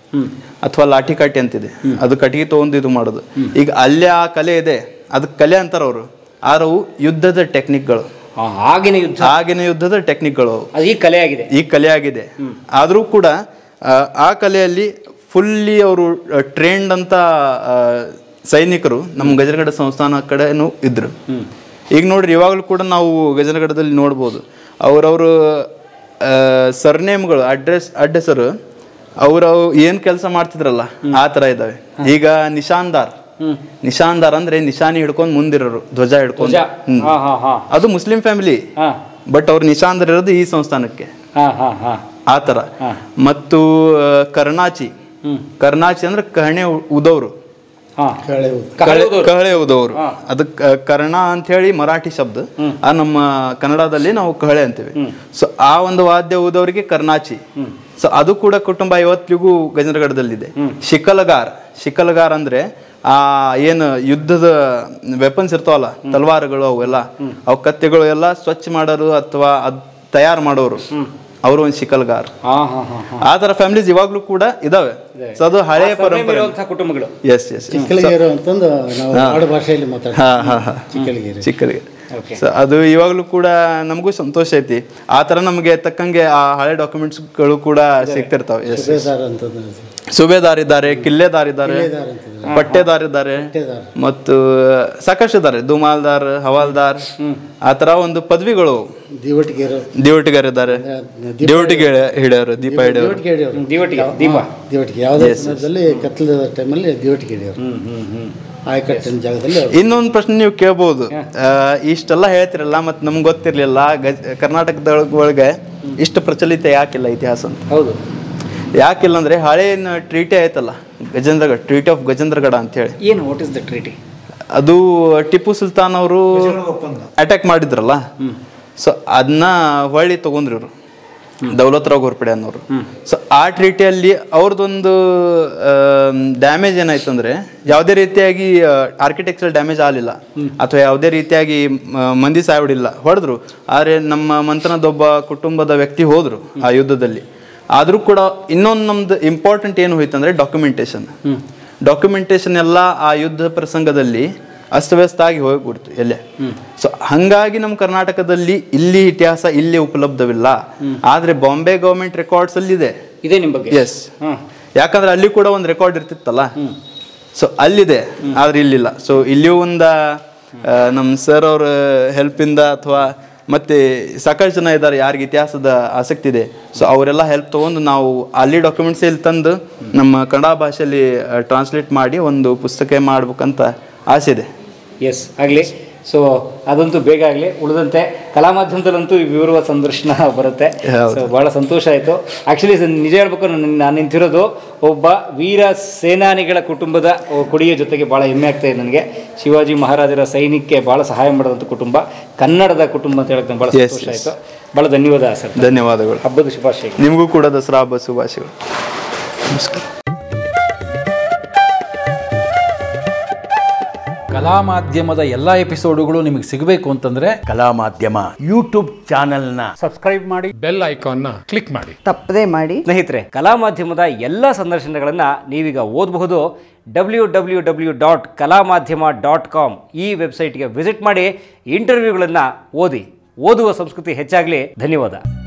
Speaker 1: ಅಥವಾ ಲಾಠಿ ಕಾಟಿ ಅಂತಿದೆ, ಅದು ಕಟ್ಟಿಗೆ ತಗೊಂಡು ಇದು ಮಾಡೋದು. ಈಗ ಅಲ್ಲಿ ಆ ಕಲೆ ಇದೆ, ಅದಕ್ಕೆ ಕಲೆ ಅಂತಾರ ಅವರು. ಆದ್ರೆ ಅವು ಯುದ್ಧದ ಟೆಕ್ನಿಕ್ಗಳು,
Speaker 2: ಆಗಿನ ಯುದ್ಧ
Speaker 1: ಆಗಿನ ಯುದ್ಧದ ಟೆಕ್ನಿಕ್ಗಳು
Speaker 2: ಅದು ಈ ಕಲೆ ಆಗಿದೆ,
Speaker 1: ಈ ಕಲೆ ಆಗಿದೆ. ಆದರೂ ಕೂಡ ಆ ಕಲೆಯಲ್ಲಿ ಫುಲ್ಲಿ ಅವರು ಟ್ರೈನ್ಡ್ ಅಂತ ಸೈನಿಕರು ನಮ್ಮ ಗಜೇಂದ್ರಗಡ ಸಂಸ್ಥಾನ ಕಡೆನೂ ಇದ್ರು. ಈಗ ನೋಡ್ರಿ, ಇವಾಗಲೂ ಕೂಡ ನಾವು ಗಜೇಂದ್ರಗಡದಲ್ಲಿ ನೋಡ್ಬೋದು ಅವ್ರವರು ಸರ್ನೇಮ್ಗಳು, ಅಡ್ರೆಸ್ ಅಡ್ಡ ಹೆಸರು ಅವ್ರವು ಏನು ಕೆಲಸ ಮಾಡ್ತಿದ್ರಲ್ಲ ಆ ಥರ ಇದ್ದಾವೆ. ಈಗ ನಿಶಾನ್ದಾರ್, ನಿಶಾನ್ದಾರ್ ಅಂದ್ರೆ ನಿಶಾನಿ ಹಿಡ್ಕೊಂಡು ಮುಂದಿರೋರು, ಧ್ವಜ ಹಿಡ್ಕೊಂಡು. ಅದು ಮುಸ್ಲಿಂ ಫ್ಯಾಮಿಲಿ, ಬಟ್ ಅವ್ರು ನಿಶಾನ್ದಾರ್ ಇರೋದು ಈ ಸಂಸ್ಥಾನಕ್ಕೆ ಆ ಥರ. ಮತ್ತು ಕರ್ನಾಚಿ, ಕರ್ನಾಚಿ ಅಂದ್ರೆ ಕಹಣೆ ಉದವ್ರು, ಕಹಳೆ ಉದವ್ರು. ಅದಕ್ಕೆ ಕರ್ಣ ಅಂತ ಹೇಳಿ ಮರಾಠಿ ಶಬ್ದ, ಆ ನಮ್ಮ ಕನ್ನಡದಲ್ಲಿ ನಾವು ಕಹಳೆ ಅಂತೀವಿ. ಸೊ ಆ ಒಂದು ವಾದ್ಯ ಊದವರಿಗೆ ಕರ್ನಾಚಿ. ಸೊ ಅದು ಕೂಡ ಕುಟುಂಬ ಇವತ್ತಿಗೂ ಗಜೇಂದ್ರಗಢದಲ್ಲಿದೆ. ಶಿಕಲಗಾರ್, ಶಿಕಲಗಾರ್ ಅಂದ್ರೆ ಆ ಏನು ಯುದ್ಧದ ವೆಪನ್ಸ್ ಇರ್ತಾವಲ್ಲ, ತಲ್ವಾರ್ಗಳು ಅವೆಲ್ಲ, ಅವು ಕತ್ತೆಗಳು ಎಲ್ಲ ಸ್ವಚ್ಛ ಮಾಡೋರು ಅಥವಾ ಅದ್ ತಯಾರು ಮಾಡೋರು, ಅವರು ಒಂದು ಶಿಕಲ್ಗಾರ್. ಆ ತರ ಫ್ಯಾಮಿಲೀಸ್ ಇವಾಗ್ಲೂ ಕೂಡ ಇದಾವೆ. ಸೊ ಅದು ಹಳೆಯ ಪರಂಪರೆ
Speaker 2: ಕುಟುಂಬಗಳು.
Speaker 1: ಎಸ್ ಎಸ್
Speaker 3: ಚಿಕ್ಕಲಗೇರು ಅಂತಂದು ನಾವು ಆಡು ಭಾಷೆಯಲ್ಲಿ ಮಾತಾಡ್ತೀವಿ, ಚಿಕ್ಕಲಗೇರಿ ಚಿಕ್ಕಲಗೇರಿ.
Speaker 1: ಸೊ ಅದು ಇವಾಗಲೂ ಕೂಡ ನಮಗೂ ಸಂತೋಷ ಐತಿ. ಆ ತರ ನಮಗೆ ತಕ್ಕಂಗೆ ಆ ಹಳೆ ಡಾಕ್ಯುಮೆಂಟ್ಸ್ಗಳು ಕೂಡ ಸಿಗ್ತಿರ್ತಾವೆ. ಸುಬೇದಾರ್ ಇದ್ದಾರೆ, ಕಿಲ್ಲೆದಾರ್ ಇದ್ದಾರೆ, ಪಟ್ಟೆದಾರ್ ಇದ್ದಾರೆ, ಮತ್ತು ಸಾಕಷ್ಟು ಇದ್ದಾರೆ, ದುಮಾಲ್ದಾರ್, ಹವಾಲ್ದಾರ್, ಆ ತರ ಒಂದು ಪದವಿಗಳು. ದಿವಟಿಗರ್ ಇದ್ದಾರೆ, ದಿವಟಿಗೆ ಹಿಡಿಯೋರು, ದೀಪ ಹಿಡಿಯೋರು,
Speaker 3: ಕತ್ಲದ ಟೈಮಲ್ಲಿ ದಿವಟಿಗೆ ಹಿಡಿಯೋರು.
Speaker 1: ಇನ್ನೊಂದು ಪ್ರಶ್ನೆ ನೀವು ಕೇಳ್ಬೋದು, ಇಷ್ಟೆಲ್ಲ ಹೇಳ್ತಿರಲ್ಲ ಮತ್ತೆ ನಮ್ಗೆ ಗೊತ್ತಿರ್ಲಿಲ್ಲ ಗಜ ಕರ್ನಾಟಕದೊಳಗೆ ಇಷ್ಟು ಪ್ರಚಲಿತ ಯಾಕಿಲ್ಲ ಇತಿಹಾಸ ಅಂತ.
Speaker 2: ಹೌದು,
Speaker 1: ಯಾಕಿಲ್ಲ ಅಂದ್ರೆ ಹಳೆಯ ಟ್ರೀಟಿ ಆಯ್ತಲ್ಲ ಗಜೇಂದ್ರಗಢ, ಟ್ರೀಟಿ ಆಫ್ ಗಜೇಂದ್ರಗಢ ಅಂತ ಹೇಳಿ.
Speaker 2: ಏನು ವಾಟ್ ಇಸ್ ದ ಟ್ರೀಟಿ?
Speaker 1: ಅದು ಟಿಪ್ಪು ಸುಲ್ತಾನ್ ಅವರು ಅಟ್ಯಾಕ್ ಮಾಡಿದ್ರಲ್ಲ, ಸೊ ಅದನ್ನ ಹೊಳ್ಳಿ ತಗೊಂಡ್ರಿ ಇವರು, ದೌಲತ್ ರಾವ್ ಘೋರ್ಪಡೆ ಅನ್ನೋರು. ಸೊ ಆ ಟ್ರೀಟಿಯಲ್ಲಿ ಅವ್ರದ್ದೊಂದು ಡ್ಯಾಮೇಜ್ ಏನಾಯ್ತು ಅಂದ್ರೆ, ಯಾವುದೇ ರೀತಿಯಾಗಿ ಆರ್ಕಿಟೆಕ್ಚರಲ್ ಡ್ಯಾಮೇಜ್ ಆಗಲಿಲ್ಲ ಅಥವಾ ಯಾವುದೇ ರೀತಿಯಾಗಿ ಮಂದಿ ಸಾಯ್ಬಿಡಿಲ್ಲ, ಹೊಡೆದ್ರು. ಆದರೆ ನಮ್ಮ ಮಂತ್ರನದೊಬ್ಬ ಕುಟುಂಬದ ವ್ಯಕ್ತಿ ಹೋದ್ರು ಆ ಯುದ್ಧದಲ್ಲಿ. ಆದರೂ ಕೂಡ ಇನ್ನೊಂದು ನಮ್ದು ಇಂಪಾರ್ಟೆಂಟ್ ಏನು ಹೋಯ್ತು ಅಂದ್ರೆ ಡಾಕ್ಯುಮೆಂಟೇಶನ್. ಡಾಕ್ಯುಮೆಂಟೇಶನ್ ಎಲ್ಲ ಆ ಯುದ್ಧ ಪ್ರಸಂಗದಲ್ಲಿ ಅಸ್ತವ್ಯಸ್ತ ಆಗಿ ಹೋಗ್ಬಿಡ್ತು ಎಲ್ಲೇ. ಸೊ ಹಂಗಾಗಿ ನಮ್ಮ ಕರ್ನಾಟಕದಲ್ಲಿ ಇಲ್ಲಿ ಇತಿಹಾಸ ಇಲ್ಲಿ ಉಪಲಬ್ಧವಿಲ್ಲ. ಆದ್ರೆ ಬಾಂಬೆ ಗವರ್ಮೆಂಟ್ ರೆಕಾರ್ಡ್ಸ್ ಅಲ್ಲಿ ಇದೆ
Speaker 2: ಇದೆ ನಿಮ್ ಬಗ್ಗೆ.
Speaker 1: ಎಸ್, ಯಾಕಂದ್ರೆ ಅಲ್ಲಿ ಕೂಡ ಒಂದು ರೆಕಾರ್ಡ್ ಇರ್ತಿತ್ತಲ್ಲ, ಸೊ ಅಲ್ಲಿದೆ, ಆದ್ರೆ ಇಲ್ಲಿಲ್ಲ. ಸೊ ಇಲ್ಲಿಯೂ ಒಂದ ನಮ್ಮ ಸರ್ ಅವ್ರ ಹೆಲ್ಪಿಂದ ಅಥವಾ ಮತ್ತೆ ಸಾಕಷ್ಟು ಜನ ಇದ್ದಾರೆ ಯಾರಿಗೆ ಇತಿಹಾಸದ ಆಸಕ್ತಿ ಇದೆ, ಸೊ ಅವರೆಲ್ಲ ಹೆಲ್ಪ್ ತಗೊಂಡು ನಾವು ಅಲ್ಲಿ ಡಾಕ್ಯುಮೆಂಟ್ಸ್ ಇಲ್ಲಿ ತಂದು ನಮ್ಮ ಕನ್ನಡ ಭಾಷೆಯಲ್ಲಿ ಟ್ರಾನ್ಸ್ಲೇಟ್ ಮಾಡಿ ಒಂದು ಪುಸ್ತಕ ಮಾಡ್ಬೇಕಂತ ಆಸೆ ಇದೆ.
Speaker 2: ಎಸ್, ಆಗಲಿ. ಸೊ ಅದಂತೂ ಬೇಗ ಆಗಲಿ. ಉಳಿದಂತೆ ಕಲಾ ಮಾಧ್ಯಮದಲ್ಲಂತೂ ವಿವರುವ ಸಂದರ್ಶನ ಬರುತ್ತೆ. ಸೊ ಭಾಳ ಸಂತೋಷ ಆಯಿತು. ಆ್ಯಕ್ಚುಲಿ ನಿಜ ಹೇಳ್ಬೇಕು, ನಾನು ನಿಂತಿರೋದು ಒಬ್ಬ ವೀರ ಸೇನಾನಿಗಳ ಕುಟುಂಬದ ಕೊಡಿಯ ಜೊತೆಗೆ ಭಾಳ ಹೆಮ್ಮೆ ಆಗ್ತಾಯಿದೆ ನನಗೆ. ಶಿವಾಜಿ ಮಹಾರಾಜರ ಸೈನಿಕಕ್ಕೆ ಭಾಳ ಸಹಾಯ ಮಾಡೋದಂಥ ಕುಟುಂಬ, ಕನ್ನಡದ ಕುಟುಂಬ ಅಂತ ಹೇಳಕ್ಕೆ ಭಾಳ ಸಂತೋಷ ಆಯಿತು. ಭಾಳ ಧನ್ಯವಾದ ಸರ್.
Speaker 1: ಧನ್ಯವಾದಗಳು.
Speaker 2: ಹಬ್ಬದ ಶುಭಾಶಯಗಳು.
Speaker 1: ನಿಮಗೂ ಕೂಡ ದಸರಾ ಹಬ್ಬ ಶುಭಾಶಯಗಳು. ನಮಸ್ಕಾರ.
Speaker 4: ಕಲಾ ಮಾಧ್ಯಮದ ಎಲ್ಲ ಎಪಿಸೋಡುಗಳು ನಿಮಗೆ ಸಿಗಬೇಕು ಅಂತಂದ್ರೆ ಕಲಾ ಮಾಧ್ಯಮ ಯೂಟ್ಯೂಬ್ ಚಾನೆಲ್ನ
Speaker 5: ಸಬ್ಸ್ಕ್ರೈಬ್ ಮಾಡಿ, ಬೆಲ್ ಐಕಾನ್ನ ಕ್ಲಿಕ್ ಮಾಡಿ,
Speaker 6: ತಪ್ಪದೇ ಮಾಡಿ.
Speaker 2: ಸ್ನೇಹಿತರೆ, ಕಲಾ ಮಾಧ್ಯಮದ ಎಲ್ಲ ಸಂದರ್ಶನಗಳನ್ನು ನೀವೀಗ ಓದಬಹುದು. ಡಬ್ಲ್ಯೂ ಡಬ್ಲ್ಯೂ ಡಬ್ಲ್ಯೂ ಡಾಟ್ ಕಲಾ ಮಾಧ್ಯಮ ಡಾಟ್ ಕಾಮ್ ಈ ವೆಬ್ಸೈಟ್ಗೆ ವಿಸಿಟ್ ಮಾಡಿ ಇಂಟರ್ವ್ಯೂಗಳನ್ನು ಓದಿ. ಓದುವ ಸಂಸ್ಕೃತಿ ಹೆಚ್ಚಾಗಲಿ. ಧನ್ಯವಾದ.